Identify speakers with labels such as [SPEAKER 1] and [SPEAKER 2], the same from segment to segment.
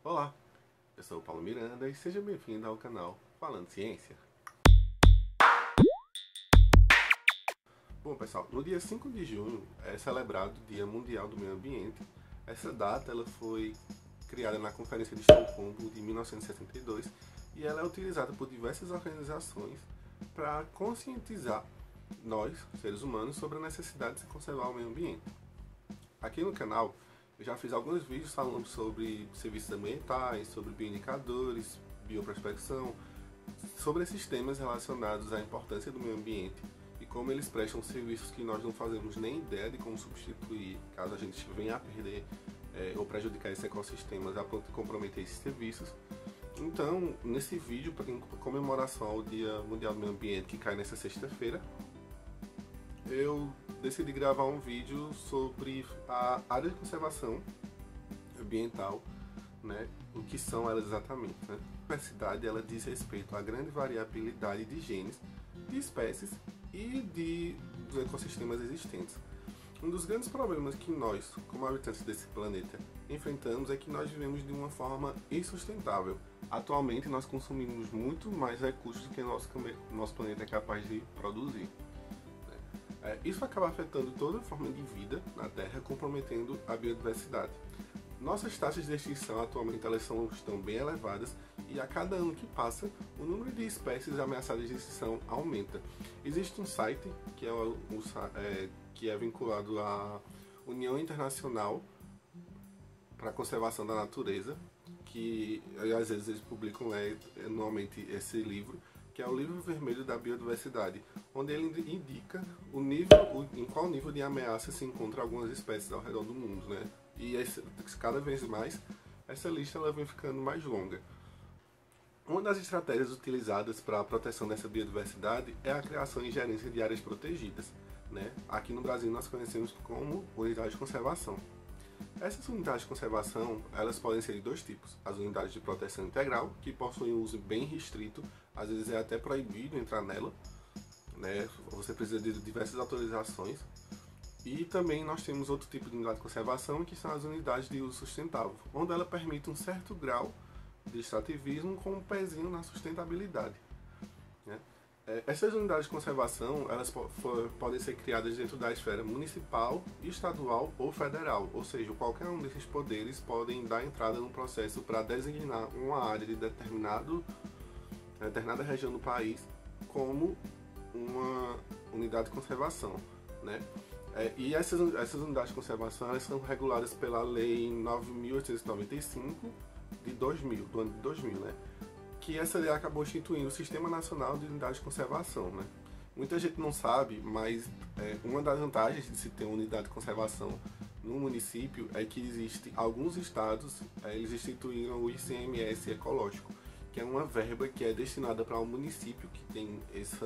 [SPEAKER 1] Olá, eu sou o Paulo Miranda e seja bem-vindo ao canal Falando Ciência. Bom pessoal, no dia 5 de junho é celebrado o Dia Mundial do Meio Ambiente. Essa data ela foi criada na Conferência de Estocolmo de 1962 e ela é utilizada por diversas organizações para conscientizar nós, seres humanos, sobre a necessidade de se conservar o meio ambiente. Aqui no canal eu já fiz alguns vídeos falando sobre serviços ambientais, sobre bioindicadores, bioprospecção, sobre esses temas relacionados à importância do meio ambiente e como eles prestam serviços que nós não fazemos nem ideia de como substituir caso a gente venha a perder ou prejudicar esses ecossistemas a ponto de comprometer esses serviços. Então, nesse vídeo, em comemoração ao Dia Mundial do Meio Ambiente, que cai nessa sexta-feira, eu decidi gravar um vídeo sobre a área de conservação ambiental, né? O que são elas exatamente, né? A diversidade ela diz respeito à grande variabilidade de genes, de espécies e dos ecossistemas existentes. Um dos grandes problemas que nós, como habitantes desse planeta, enfrentamos é que nós vivemos de uma forma insustentável. Atualmente nós consumimos muito mais recursos do que nosso planeta é capaz de produzir. Isso acaba afetando toda a forma de vida na Terra, comprometendo a biodiversidade. Nossas taxas de extinção atualmente estão bem elevadas e a cada ano que passa, o número de espécies ameaçadas de extinção aumenta. Existe um site que é vinculado à União Internacional para a Conservação da Natureza, que às vezes eles publicam anualmente esse livro, que é o Livro Vermelho da Biodiversidade, onde ele indica em qual nível de ameaça se encontra algumas espécies ao redor do mundo, né? E cada vez mais essa lista ela vem ficando mais longa. Uma das estratégias utilizadas para a proteção dessa biodiversidade é a criação e gerência de áreas protegidas, né? Aqui no Brasil nós conhecemos como unidades de conservação. Essas unidades de conservação, elas podem ser de dois tipos. As unidades de proteção integral, que possuem um uso bem restrito, às vezes é até proibido entrar nela, né? Você precisa de diversas autorizações. E também nós temos outro tipo de unidade de conservação, que são as unidades de uso sustentável, onde ela permite um certo grau de extrativismo com um pezinho na sustentabilidade, né? Essas unidades de conservação elas podem ser criadas dentro da esfera municipal, estadual ou federal, ou seja, qualquer um desses poderes podem dar entrada no processo para designar uma área de determinada região do país como uma unidade de conservação, né? E essas unidades de conservação elas são reguladas pela Lei 9.895 do ano de 2000, né? Que essa lei acabou instituindo o Sistema Nacional de Unidades de Conservação, né? Muita gente não sabe, mas uma das vantagens de se ter uma unidade de conservação no município é que existe alguns estados, eles instituíram o ICMS ecológico, que é uma verba que é destinada para um município que tem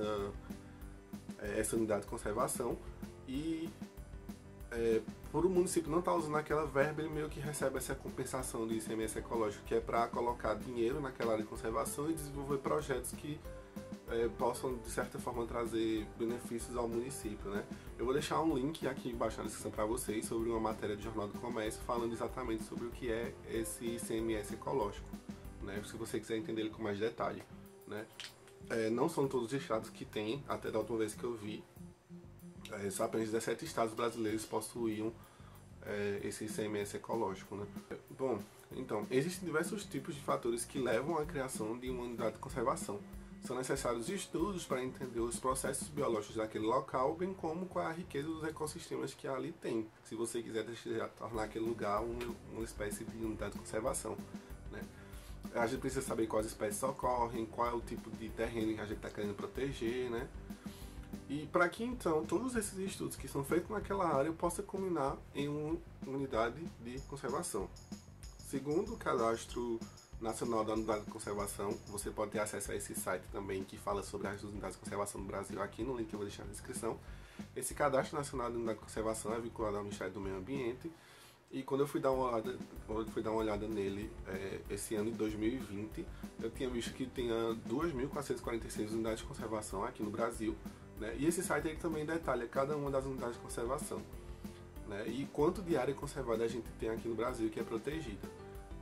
[SPEAKER 1] essa unidade de conservação e por o município não estar usando aquela verba, ele meio que recebe essa compensação do ICMS ecológico, que é para colocar dinheiro naquela área de conservação e desenvolver projetos que possam, de certa forma, trazer benefícios ao município, né? Eu vou deixar um link aqui embaixo na descrição para vocês sobre uma matéria do Jornal do Comércio falando exatamente sobre o que é esse ICMS ecológico, né? Se você quiser entender ele com mais detalhe, né? Não são todos os estados que têm, até da última vez que eu vi, só apenas 17 estados brasileiros possuíam esse ICMS ecológico, né? Bom, então, existem diversos tipos de fatores que levam à criação de uma unidade de conservação. São necessários estudos para entender os processos biológicos daquele local, bem como qual é a riqueza dos ecossistemas que ali tem, se você quiser tornar aquele lugar uma espécie de unidade de conservação, né? A gente precisa saber quais espécies ocorrem, qual é o tipo de terreno que a gente está querendo proteger, né? E para que então todos esses estudos que são feitos naquela área possam culminar em uma unidade de conservação. Segundo o Cadastro Nacional da Unidade de Conservação, você pode ter acesso a esse site também que fala sobre as unidades de conservação do Brasil aqui no link que eu vou deixar na descrição. Esse Cadastro Nacional da Unidade de Conservação é vinculado ao Ministério do Meio Ambiente e quando eu fui dar uma olhada nele esse ano de 2020, eu tinha visto que tinha 2.446 unidades de conservação aqui no Brasil, né? E esse site ele também detalha cada uma das unidades de conservação, né? E quanto de área conservada a gente tem aqui no Brasil que é protegida.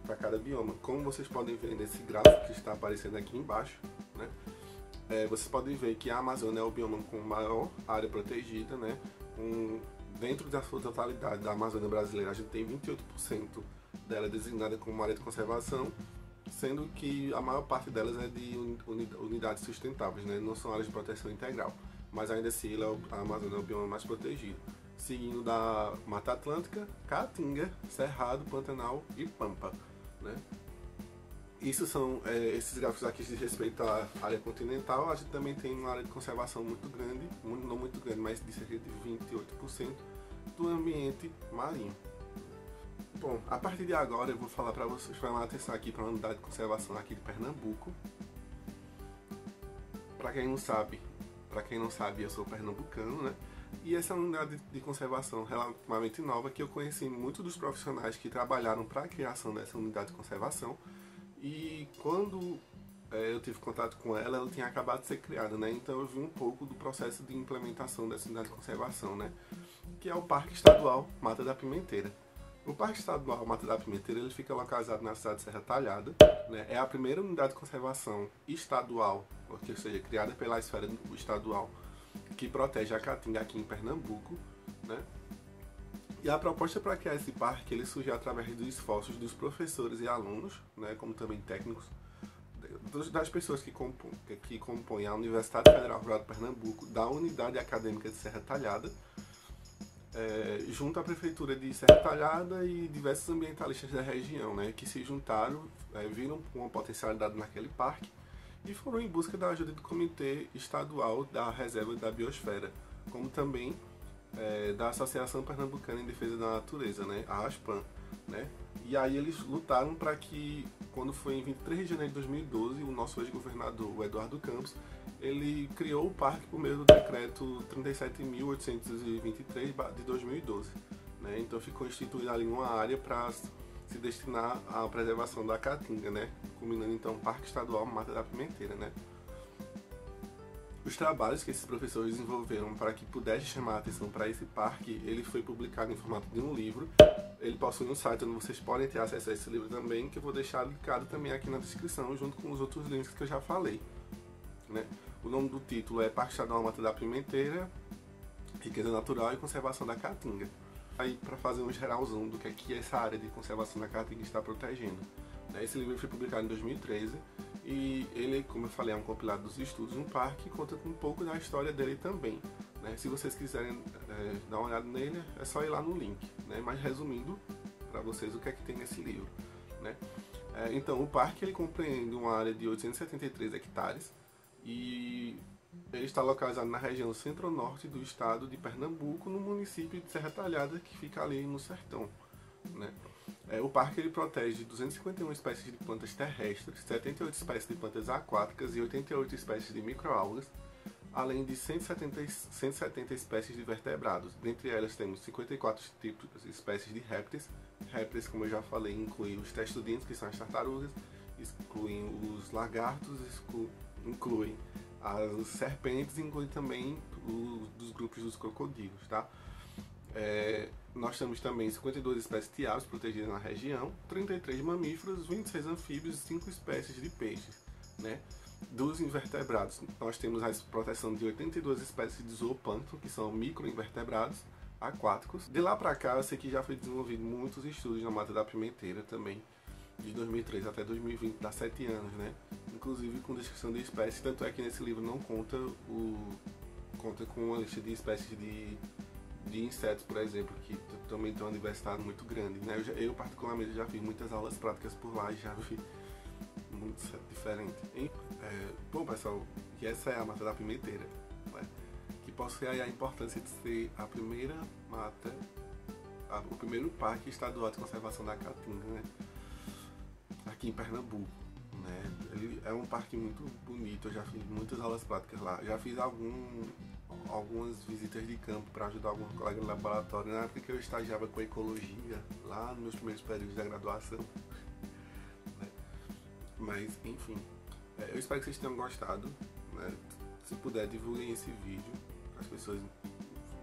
[SPEAKER 1] para cada bioma. Como vocês podem ver nesse gráfico que está aparecendo aqui embaixo, né? Vocês podem ver que a Amazônia é o bioma com maior área protegida, né? Dentro da sua totalidade da Amazônia brasileira, a gente tem 28% dela designada como área de conservação, sendo que a maior parte delas é de unidades sustentáveis, né? Não são áreas de proteção integral, mas ainda assim a Amazônia é o bioma mais protegido, seguindo da Mata Atlântica, Caatinga, Cerrado, Pantanal e Pampa, né? Isso são esses gráficos aqui diz respeito à área continental. A gente também tem uma área de conservação muito grande, não muito grande, mas de cerca de 28% do ambiente marinho. Bom, a partir de agora eu vou falar para vocês, chamar a atenção aqui para a unidade de conservação aqui de Pernambuco. Para quem não sabe, eu sou pernambucano, né? E essa é uma unidade de conservação relativamente nova, que eu conheci muitos dos profissionais que trabalharam para a criação dessa unidade de conservação. E quando eu tive contato com ela, ela tinha acabado de ser criada, né? Então eu vi um pouco do processo de implementação dessa unidade de conservação, né? Que é o Parque Estadual Mata da Pimenteira. O Parque Estadual Mata da Pimenteira ele fica localizado na cidade de Serra Talhada, né? É a primeira unidade de conservação estadual, ou seja, criada pela esfera estadual, que protege a Caatinga aqui em Pernambuco, né? E a proposta para criar esse parque ele surgiu através dos esforços dos professores e alunos, né, como também técnicos, das pessoas que compõem a Universidade Federal Rural de Pernambuco, da Unidade Acadêmica de Serra Talhada, junto à Prefeitura de Serra Talhada e diversos ambientalistas da região, né, que se juntaram, viram uma potencialidade naquele parque e foram em busca da ajuda do Comitê Estadual da Reserva da Biosfera, como também da Associação Pernambucana em Defesa da Natureza, né, a ASPAN, né? E aí eles lutaram para que, quando foi em 23 de janeiro de 2012, o nosso ex-governador, o Eduardo Campos, ele criou o parque por meio do decreto 37.823 de 2012, né? Então ficou instituída ali uma área para se destinar à preservação da Caatinga, né? Culminando então o Parque Estadual Mata da Pimenteira, né? Os trabalhos que esses professores desenvolveram para que pudesse chamar a atenção para esse parque, ele foi publicado em formato de um livro. Ele possui um site onde vocês podem ter acesso a esse livro também, que eu vou deixar linkado também aqui na descrição, junto com os outros links que eu já falei, né? O nome do título é Parque Estadual Mata da Pimenteira, Riqueza Natural e Conservação da Caatinga. Aí, para fazer um geralzão do que é que essa área de conservação da Caatinga está protegendo, né? Esse livro foi publicado em 2013 e ele, como eu falei, é um compilado dos estudos no parque e conta com um pouco da história dele também, né? Se vocês quiserem dar uma olhada nele, é só ir lá no link, né? Mas resumindo para vocês o que é que tem nesse livro, né? Então, o parque ele compreende uma área de 873 hectares e ele está localizado na região centro-norte do estado de Pernambuco, no município de Serra Talhada, que fica ali no sertão, né? O parque ele protege 251 espécies de plantas terrestres, 78 espécies de plantas aquáticas e 88 espécies de microalgas, além de 170 espécies de vertebrados. Dentre elas temos 54 tipos de espécies de répteis. Répteis, como eu já falei, incluem os testudintos, que são as tartarugas, excluem os lagartos, incluem as serpentes e incluem também dos grupos dos crocodilos, tá? Nós temos também 52 espécies de aves protegidas na região, 33 mamíferos, 26 anfíbios e 5 espécies de peixes, né? Dos invertebrados, nós temos a proteção de 82 espécies de zooplâncton, que são microinvertebrados aquáticos. De lá para cá, eu sei que já foi desenvolvido muitos estudos na Mata da Pimenteira também, de 2003 até 2020, dá 7 anos, né? Inclusive com descrição de espécies, tanto é que nesse livro não conta com uma lista de espécies de insetos, por exemplo, que também tem uma diversidade muito grande, né? Eu particularmente já fiz muitas aulas práticas por lá e já vi muito diferente. Bom, pessoal, e essa é a Mata da Pimenteira, né? Que possui aí a importância de ser a primeira mata, o primeiro parque estadual de conservação da Caatinga, né? Aqui em Pernambuco, né? Ele é um parque muito bonito, eu já fiz muitas aulas práticas lá, já fiz algumas visitas de campo para ajudar alguns colegas no laboratório, na época que eu estagiava com ecologia, lá nos meus primeiros períodos da graduação, né? Mas, enfim, eu espero que vocês tenham gostado, né? Se puder, divulguem esse vídeo, para as pessoas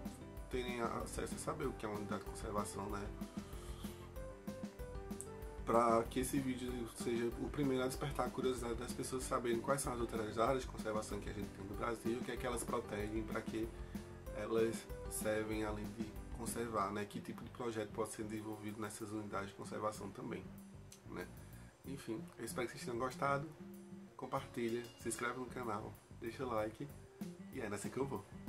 [SPEAKER 1] terem acesso a saber o que é uma unidade de conservação, né? para que esse vídeo seja o primeiro a despertar a curiosidade das pessoas saberem quais são as outras áreas de conservação que a gente tem no Brasil, o que é que elas protegem, para que elas servem além de conservar, né? Que tipo de projeto pode ser desenvolvido nessas unidades de conservação também, né? Enfim, eu espero que vocês tenham gostado. Compartilha, se inscreve no canal, deixa o like e é nessa que eu vou.